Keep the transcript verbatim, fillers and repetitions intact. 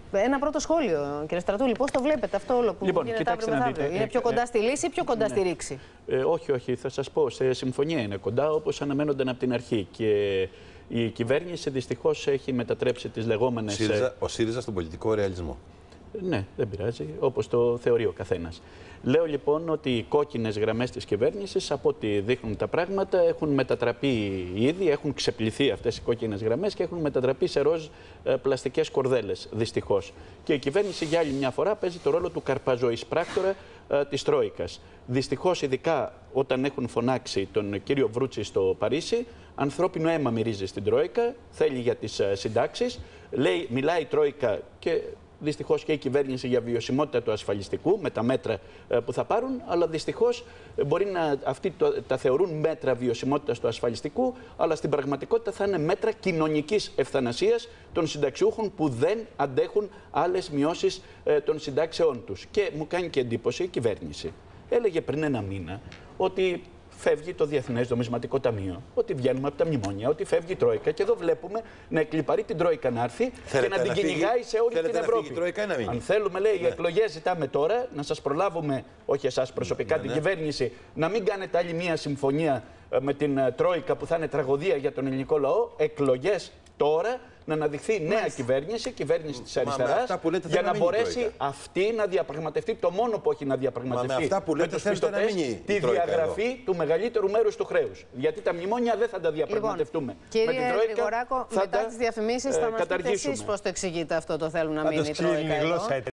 Ένα πρώτο σχόλιο, κύριε Στρατούλη. Πώς το βλέπετε αυτό όλο που λοιπόν, γίνεται αύριο μεθαύριο? Είναι πιο κοντά στη λύση ή πιο κοντά ναι. στη ρήξη? Ε, όχι, όχι. Θα σας πω. Σε συμφωνία είναι κοντά, όπως αναμένονταν από την αρχή. Και η κυβέρνηση δυστυχώς έχει μετατρέψει τις λεγόμενες. ΣΥΡΙΖΑ, ο ΣΥΡΙΖΑ στον πολιτικό ρεαλισμό. Ναι, δεν πειράζει, όπως το θεωρεί ο καθένας. Λέω λοιπόν ότι οι κόκκινες γραμμές της κυβέρνησης, από ό,τι δείχνουν τα πράγματα, έχουν μετατραπεί ήδη, έχουν ξεπληθεί αυτές οι κόκκινες γραμμές και έχουν μετατραπεί σε ροζ ε, πλαστικές κορδέλες, δυστυχώς. Και η κυβέρνηση για άλλη μια φορά παίζει το ρόλο του καρπαζοεισπράκτορα ε, της Τρόικας. Δυστυχώς, ειδικά όταν έχουν φωνάξει τον κύριο Βρούτση στο Παρίσι, ανθρώπινο αίμα μυρίζει στην Τρόικα, θέλει για τις ε, συντάξεις, λέει, μιλάει η Τρόικα και δυστυχώς και η κυβέρνηση για βιωσιμότητα του ασφαλιστικού με τα μέτρα που θα πάρουν, αλλά δυστυχώς μπορεί να αυτοί το, τα θεωρούν μέτρα βιωσιμότητας του ασφαλιστικού, αλλά στην πραγματικότητα θα είναι μέτρα κοινωνικής ευθανασίας των συνταξιούχων που δεν αντέχουν άλλες μειώσεις ε, των συντάξεών τους. Και μου κάνει και εντύπωση η κυβέρνηση. Έλεγε πριν ένα μήνα ότι φεύγει το Διεθνές Νομισματικό Ταμείο, ότι βγαίνουμε από τα μνημόνια, ότι φεύγει η Τρόικα. Και εδώ βλέπουμε να εκλιπαρεί την Τρόικα να έρθει Θέλετε και να, να την κυνηγάει σε όλη την Ευρώπη. Τρόικα, Αν θέλουμε, λέει, ναι. οι εκλογές ζητάμε τώρα, να σας προλάβουμε, όχι εσάς προσωπικά, ναι, την ναι. κυβέρνηση, να μην κάνετε άλλη μία συμφωνία με την Τρόικα που θα είναι τραγωδία για τον ελληνικό λαό. Εκλογές τώρα, να αναδειχθεί νέα Μάλιστα. κυβέρνηση, κυβέρνηση της αριστεράς, για να, να μπορέσει αυτή να διαπραγματευτεί το μόνο που έχει να διαπραγματευτεί με, με τους πιστωτές, τη διαγραφή εδώ. του μεγαλύτερου μέρους του χρέους. Γιατί τα μνημόνια δεν θα τα διαπραγματευτούμε. Λοιπόν, με κύριε την Τρόικα Γρηγοράκο, μετά τις διαφημίσεις θα μας πείτε εσείς πώς το εξηγείτε αυτό, το θέλουν να μείνει η Τρόικα εδώ.